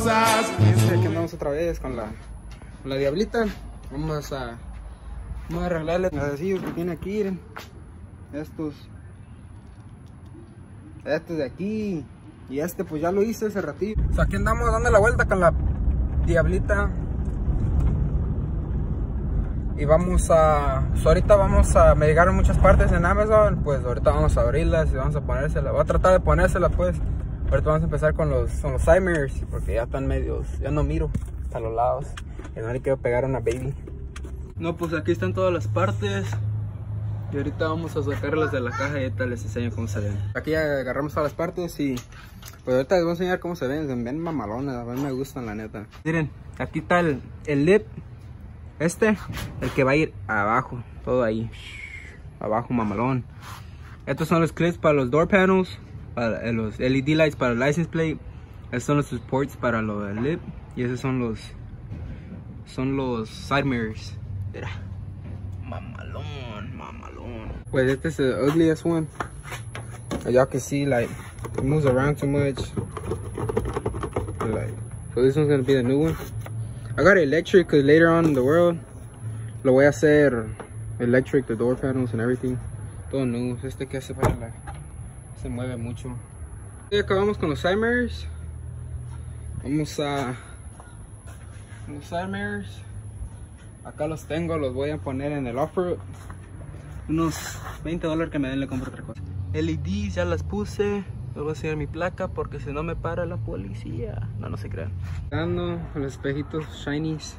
cosas. Aquí andamos otra vez con la diablita. Vamos a arreglarle los adhesivos que tiene aquí, miren. Estos de aquí. Y pues ya lo hice hace ratito. O sea, aquí andamos dando la vuelta con la diablita. Y vamos a... Pues ahorita vamos a... Me llegaron muchas partes en Amazon. Pues ahorita vamos a abrirlas y vamos a ponérsela. Voy a tratar de ponérsela pues. Ahorita vamos a empezar con los side mirrors. Porque ya están medios... Ya no miro a los lados. Y no le quiero pegar a una baby. No, pues aquí están todas las partes. Y ahorita vamos a sacarlas de la caja y ahorita les enseño cómo se ven. Aquí ya agarramos todas las partes y... Pues ahorita les voy a enseñar cómo se ven. Se ven mamalonas, a mí me gustan la neta. Miren, aquí está el lip. El que va a ir abajo, todo ahí, abajo mamalón. Estos son los clips para los door panels, para los LED lights para el license plate. Estos son los supports para lo del lip. Y esos son los side mirrors. Mira, mamalón. Pues este es the ugliest one. Y'all can see like it moves around too much. Like, so this one's gonna be the new one. I got electric because later on in the world lo voy a hacer electric, the door panels and everything. Todo nuevo. Este que hace para se mueve mucho. Y acabamos con los side mirrors. Vamos a los side mirrors. Acá los tengo, los voy a poner en el off-road. Unos $20 que me den, le compro otra cosa. LEDs ya las puse. Les voy a enseñar mi placa porque si no me para la policía. No se crean. Dando los espejitos shinies.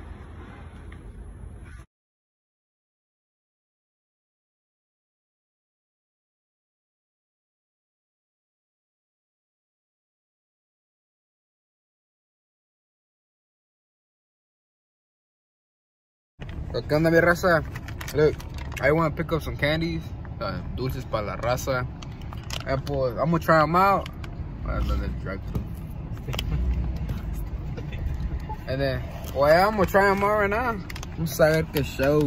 ¿Qué onda mi raza? Look, I want to pick up some candies. Dulces para la raza. Pues, I'm gonna try them out. I love that drive through. And then, well, I'm gonna try them out right now. Vamos a ver qué show.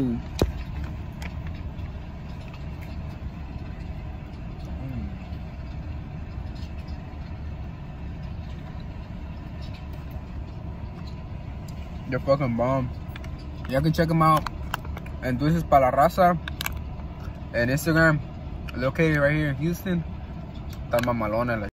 They're fucking bomb. Y'all can check them out. And Dulces para la raza. And Instagram. Located right here in Houston. Están mamalones.